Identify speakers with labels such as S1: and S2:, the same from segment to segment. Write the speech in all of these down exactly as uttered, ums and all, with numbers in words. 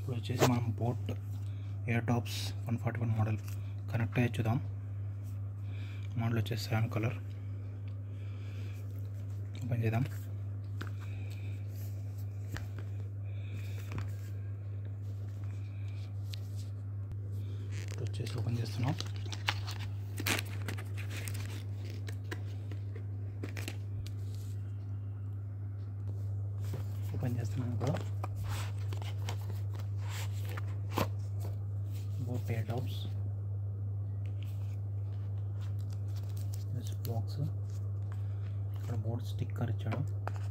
S1: ఇప్పుడు వచ్చేసి మనం boAt Airdopes one forty one model connect అయ్యి చూద్దాం. మోడల్ వచ్చేసి శాన్ కలర్. ఓపెన్ చేద్దాం. ఇప్పుడు వచ్చేసి ఓపెన్ చేస్తున్నాం. ఓపెన్ చేస్తున్నాం కూడా బోట్ ఎయిర్ టాప్స్ బాక్స్. ఇక్కడ బోట్ స్టిక్కర్ ఇచ్చాడు.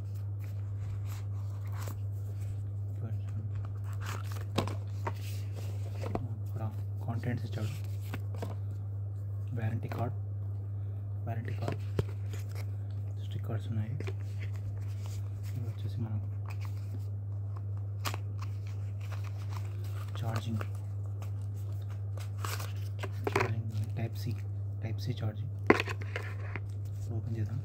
S1: ఇక్కడ కాంటెంట్స్ ఇచ్చాడు. Warranty card warranty card stickers ఉన్నాయి. ఇది వచ్చేసి మనం charging charging type C type C charging. Open చేద్దాం.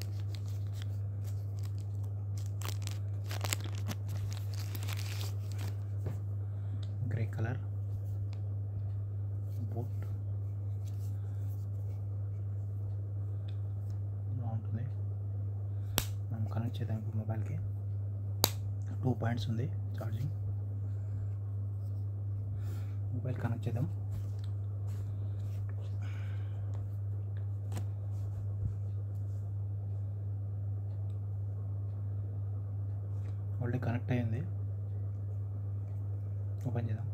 S1: గ్రే కలర్ బోట్ బాగుంటుంది. మనం కనెక్ట్ చేద్దాం. ఇప్పుడు మొబైల్కి టూ పాయింట్స్ ఉంది ఛార్జింగ్. మొబైల్ కనెక్ట్ చేద్దాం. ఆల్రెడీ కనెక్ట్ అయ్యింది. ఓపెన్ చేద్దాం.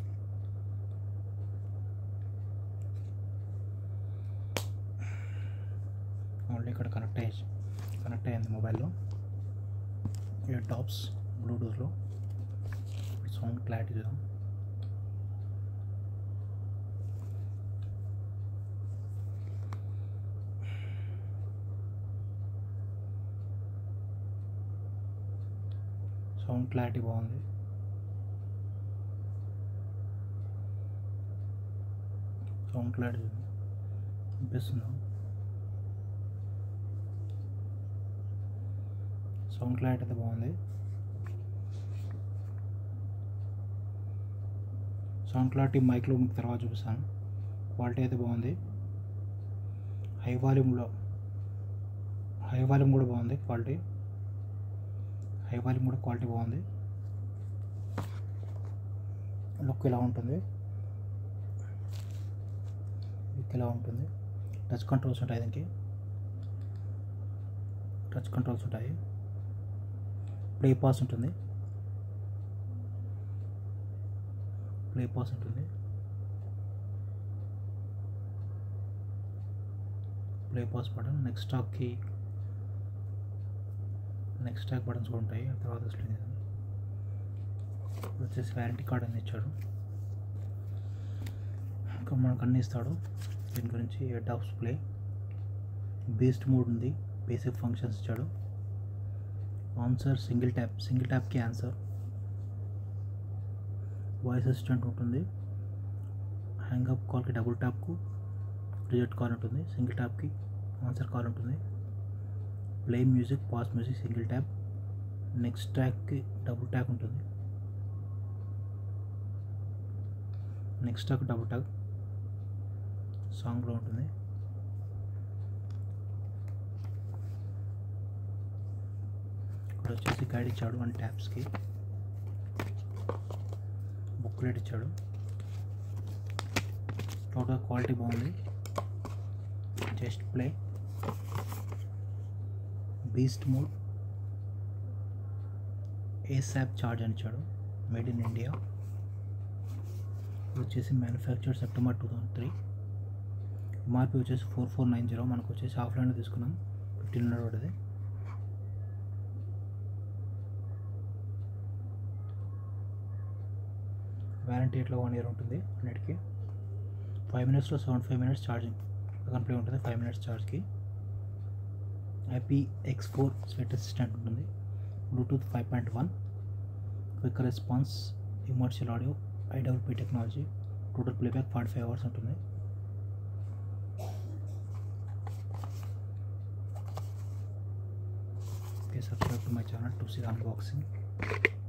S1: ఆల్రెడీ ఇక్కడ కనెక్ట్ అయ్యి కనెక్ట్ అయ్యింది మొబైల్లో. ఇయర్ టాప్స్ బ్లూటూత్లో. సౌండ్ క్లారిటీ చూద్దాం. సౌండ్ క్లారిటీ బాగుంది. సౌండ్ క్లారిటీ వినిపిస్తుందా? సౌండ్ క్లారిటీ అయితే బాగుంది. సౌండ్ క్లారిటీ మైక్లో మీకు తర్వాత చూపిస్తాను. క్వాలిటీ అయితే బాగుంది. హై వాల్యూమ్లో హై వాల్యూమ్ కూడా బాగుంది. క్వాలిటీ హై వాల్యూమ్ కూడా క్వాలిటీ బాగుంది. లుక్ ఇలా ఉంటుంది. లుక్ ఇలా ఉంటుంది. టచ్ కంట్రోల్స్ ఉంటాయి. దీనికి టచ్ కంట్రోల్స్ ఉంటాయి. ప్లే పాస్ ఉంటుంది. ప్లే పాస్ ఉంటుంది. Play pause button. నెక్స్ట్ స్టాక్కి నెక్స్ట్ స్టాక్ బటన్స్ కూడా ఉంటాయి. తర్వాత ఎక్స్ప్లెయిన్ చేద్దాం. వచ్చేసి వారంటీ కార్డ్ అని ఇచ్చాడు. ఇంకా మనకు అన్నీ ఇస్తాడు. దీని గురించి Airdopes play beast mode ఉంది. బేసిక్ ఫంక్షన్స్ ఇచ్చాడు. ఆన్సర్ సింగిల్ ట్యాప్ సింగిల్ ట్యాప్కి ఆన్సర్. వాయిస్ అసిస్టెంట్ ఉంటుంది. హ్యాంగప్ కాల్కి డబుల్ ట్యాప్కు రిజెక్ట్ కాల్ ఉంటుంది. సింగిల్ ట్యాప్కి ఆన్సర్ కాల్ ఉంటుంది. Play music pause music single tap. Next ట్యాక్కి డబుల్ ట్యాక్ ఉంటుంది. నెక్స్ట్ ట్యాక్ డబుల్ ట్యాక్ సాంగ్లో ఉంటుంది. ఇక్కడ వచ్చేసి గైడ్ ఇచ్చాడు వన్ ట్యాప్స్కి. బుక్లెట్ ఇచ్చాడు. టోటల్ క్వాలిటీ బాగుంది. Just play beast mode ASAP charge అని ఇచ్చాడు. Made in India. వచ్చేసి manufacture September two thousand three. MRP వచ్చేసి ఫోర్ ఫోర్ నైన్ జీరో. మనకు వచ్చేసి ఆఫ్లైన్లో తీసుకున్నాం. ఫిఫ్టీన్ హండ్రెడ్ పడుతుంది. వారంటీ ఎట్లా వన్ ఇయర్ ఉంటుంది. అన్నిటికీ ఫైవ్ మినిట్స్లో seventy five minutes charging complete ఉంటుంది. ఫైవ్ మినిట్స్ ఛార్జ్కి. IP X four sweat assistant ఉంటుంది. Bluetooth five point one. Quick response ఇమర్షియల్ audio IWP technology. Total playback forty five hours ఉంటుంది. Okay, subscribe to my channel to see the unboxing.